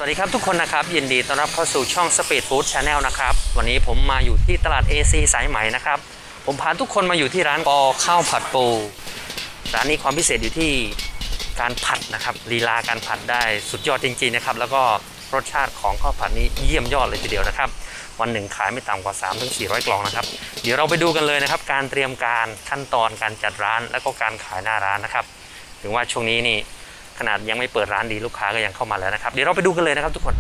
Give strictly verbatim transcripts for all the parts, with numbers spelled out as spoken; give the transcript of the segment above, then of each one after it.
วัสดีครับทุกคนนะครับยินดีต้อนรับเข้าสู่ช่อง Speed Food Channel นะครับวันนี้ผมมาอยู่ที่ตลาด เอ ซี สายไหมนะครับผมพาทุกคนมาอยู่ที่ร้านกอข้าวผัดปูร้านนี้ความพิเศษอยู่ที่การผัดนะครับลีลาการผัดได้สุดยอดจริงๆนะครับแล้วก็รสชาติของข้าวผัดนี้เยี่ยมยอดเลยทีเดียวนะครับวันหนึ่งขายไม่ต่ำกว่า สามถึงสี่ร้อย กล่องนะครับเดี๋ยวเราไปดูกันเลยนะครับการเตรียมการขั้นตอนการจัดร้านแล้วก็การขายหน้าร้านนะครับถึงว่าช่วงนี้นี่ขนาดยังไม่เปิดร้านดีลูกค้าก็ยังเข้ามาแล้วนะครับเดี๋ยวเราไปดูกันเลยนะครับทุกคน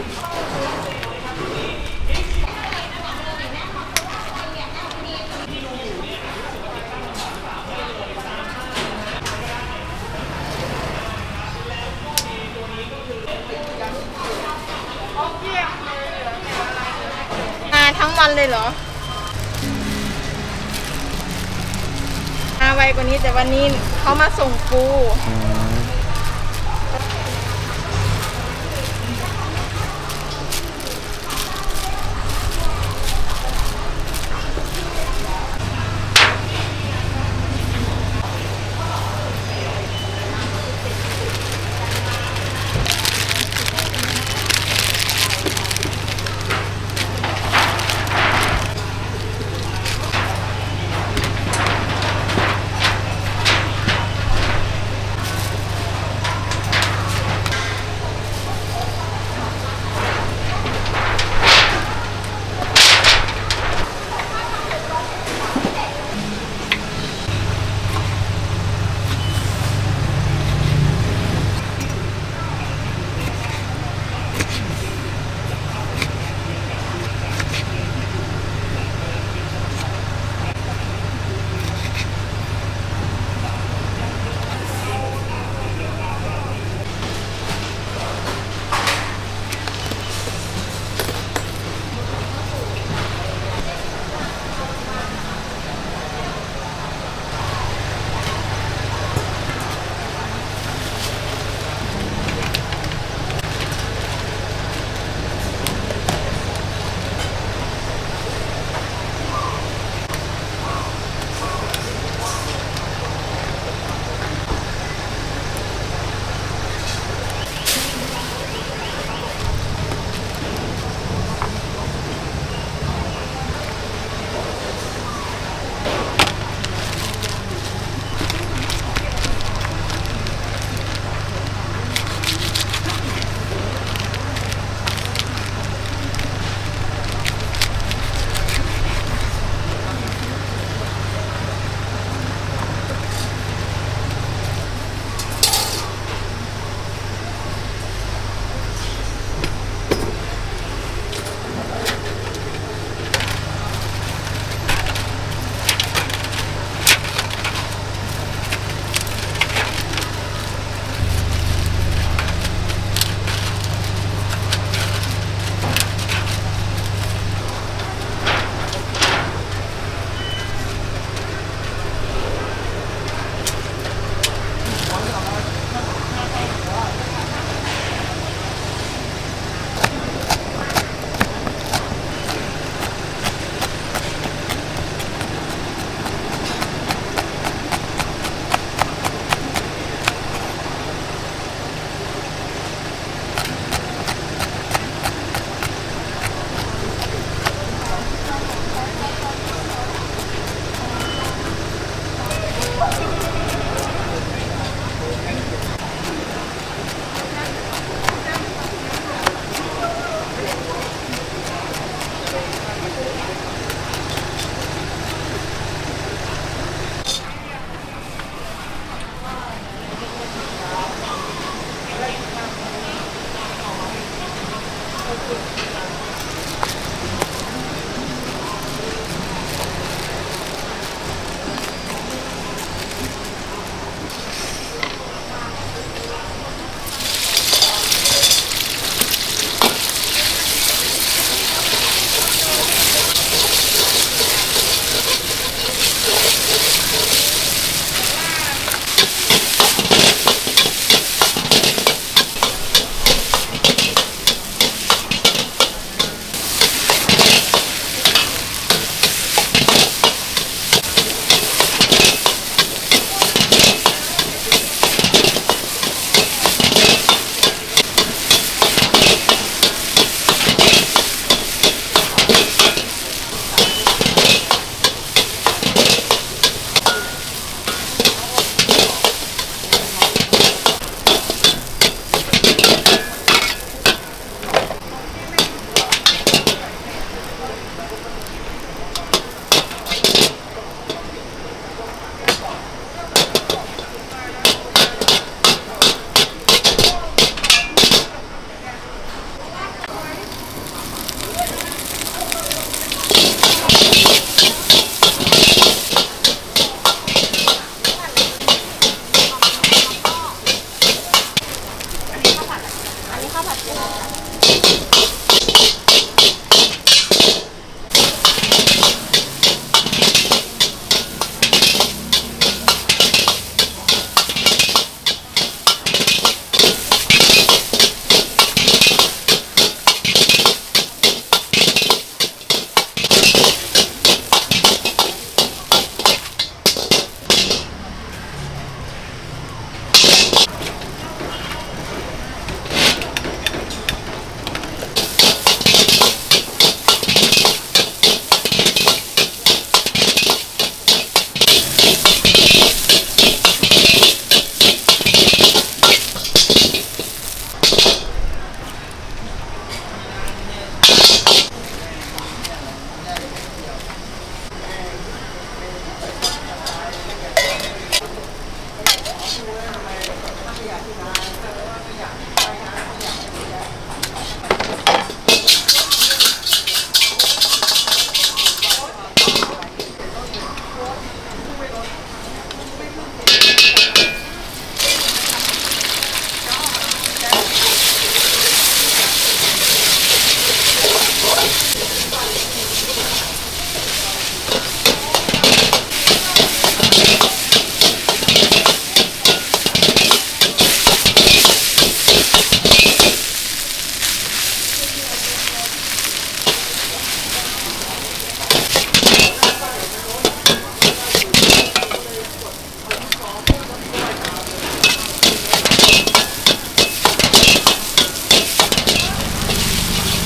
มาทั้งวันเลยเหรอมาไวกว่านี้แต่วันนี้เขามาส่งปู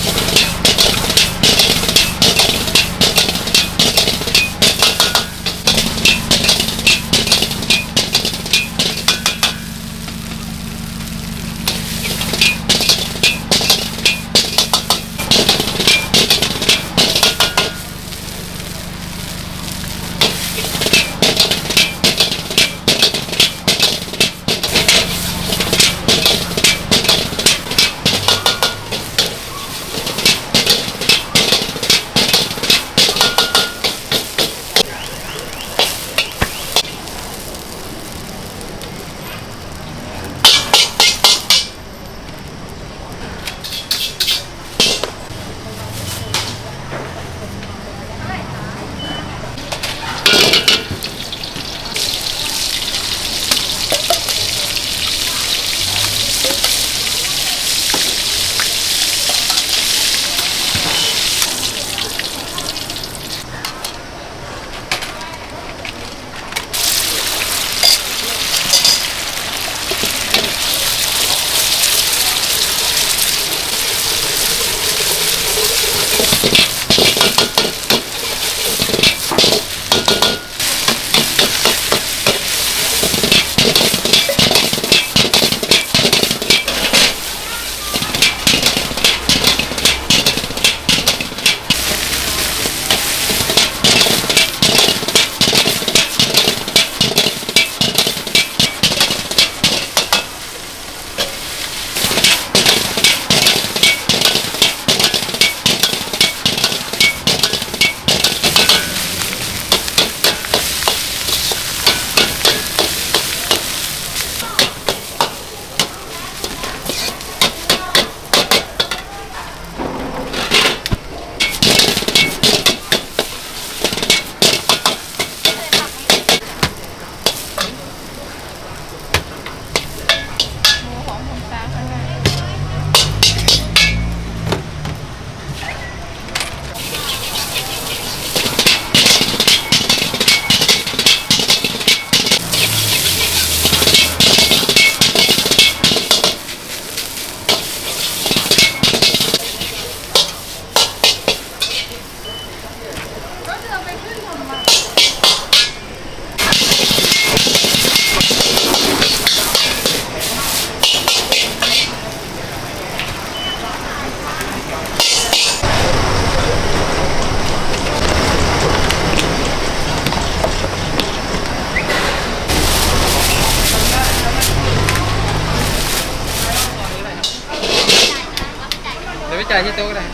จ่ายที่โต๊ะก็ได้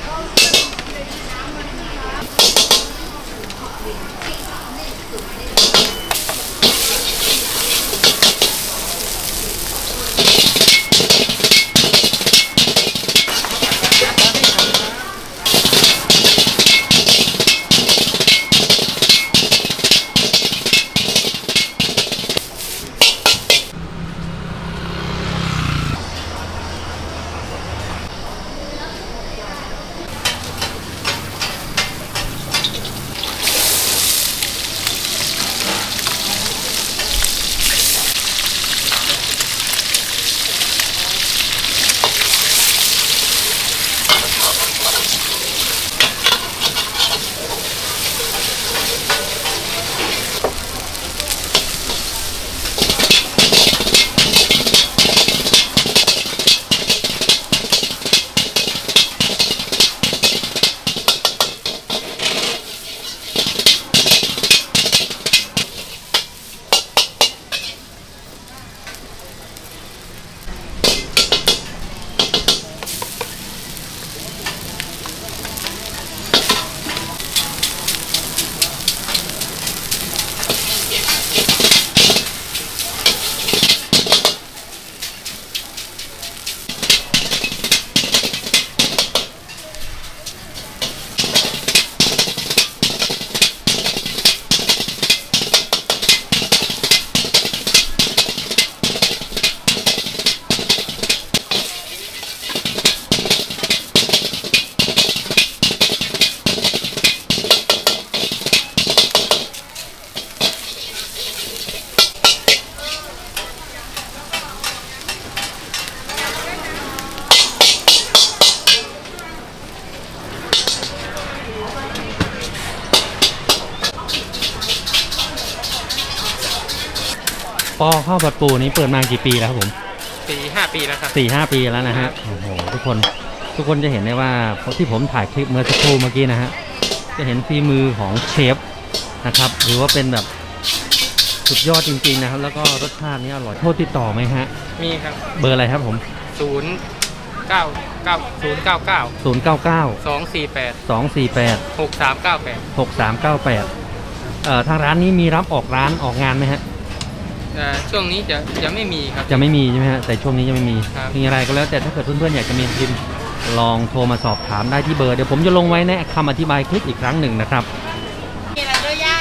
ปอข้าวผัดปูนี้เปิดมากี่ปีแล้วครับผมสี่ห้าปีแล้วครับสี่ห้าปีแล้วนะฮะโอ้โหทุกคนทุกคนจะเห็นได้ว่าที่ผมถ่ายคลิปเมื่อสักครู่เมื่อกี้นะฮะจะเห็นฝีมือของเชฟนะครับหรือว่าเป็นแบบสุดยอดจริงๆนะครับแล้วก็รสชาตินี้อร่อยโทษติดต่อไหมฮะมีครับเบอร์อะไรครับผมศูนย์เก้าเก้าศูนย์เก้าเก้าศูนย์เก้าเก้าสองสี่แปดสองสี่แปดหกสามเก้าแปดหกสามเก้าแปดเอ่อทางร้านนี้มีรับออกร้านออกงานไหมฮะช่วงนี้จะจะไม่มีครับจะไม่มีใช่ไหมฮะแต่ช่วงนี้จะไม่มีมีอะไรก็แล้วแต่ถ้าเกิดเพื่อนๆอยากจะมีพิมพ์ลองโทรมาสอบถามได้ที่เบอร์เดี๋ยวผมจะลงไว้ในคำอธิบายคลิปอีกครั้งหนึ่งนะครับมีอะไรด้วยย่าย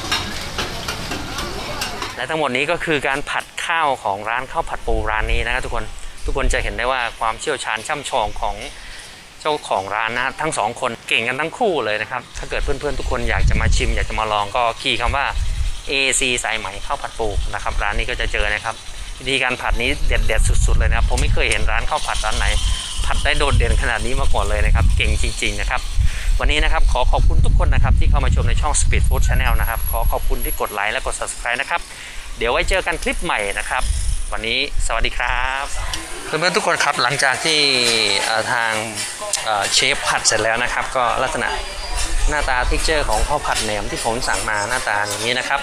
และทั้งหมดนี้ก็คือการผัดข้าวของร้านข้าวผัดปูร้านนี้นะครับทุกคนทุกคนจะเห็นได้ว่าความเชี่ยวชาญช่ำชองของเจ้าของร้านนะทั้งสองคนเก่งกันทั้งคู่เลยนะครับถ้าเกิดเพื่อนๆทุกคนอยากจะมาชิมอยากจะมาลองก็คีย์คำว่า เอ ซี สายไหมข้าวผัดปูนะครับร้านนี้ก็จะเจอนะครับวิธีการผัดนี้เด็ดๆสุดๆเลยนะครับผมไม่เคยเห็นร้านข้าวผัดร้านไหนผัดได้โดดเด่นขนาดนี้มาก่อนเลยนะครับเก่งจริงๆนะครับวันนี้นะครับขอขอบคุณทุกคนนะครับที่เข้ามาชมในช่อง Speed Food Channel นะครับขอขอบคุณที่กดไลค์และกด Subscribe นะครับเดี๋ยวไว้เจอกันคลิปใหม่นะครับวันนี้สวัสดีครับเพื่อนๆทุกคนครับหลังจากที่ทางเชฟผัดเสร็จแล้วนะครับก็ลักษณะหน้าตาทิกเจอร์ของข้าวผัดแหนมที่ผมสั่งมาหน้าตาอย่างนี้นะครับ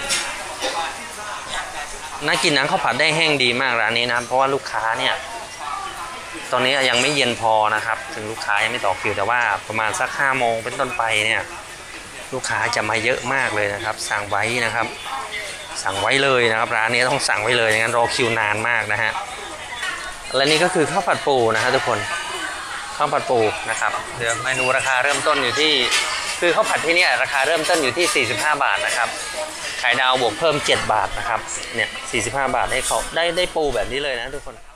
น่ากินนะข้าวผัดได้แห้งดีมากร้านนี้นะเพราะว่าลูกค้าเนี่ยตอนนี้ยังไม่เย็นพอนะครับถึงลูกค้ายังไม่ต่อคิวแต่ว่าประมาณสักห้าโมงเป็นต้นไปเนี่ยลูกค้าจะมาเยอะมากเลยนะครับสั่งไว้นะครับสั่งไว้เลยนะครับร้านนี้ต้องสั่งไว้เลยงั้นรอคิวนานมากนะฮะและนี่ก็คือข้าวผัดปูนะครับทุกคนข้าวผัดปูนะครับเดี๋ยวเมนูราคาเริ่มต้นอยู่ที่คือข้าวผัดที่นี่ราคาเริ่มต้นอยู่ที่สี่สิบห้าบาทนะครับไข่ดาวบวกเพิ่มเจ็ดบาทนะครับเนี่ยสี่สิบห้าบาทให้เขาได้ได้ปูแบบนี้เลยนะทุกคน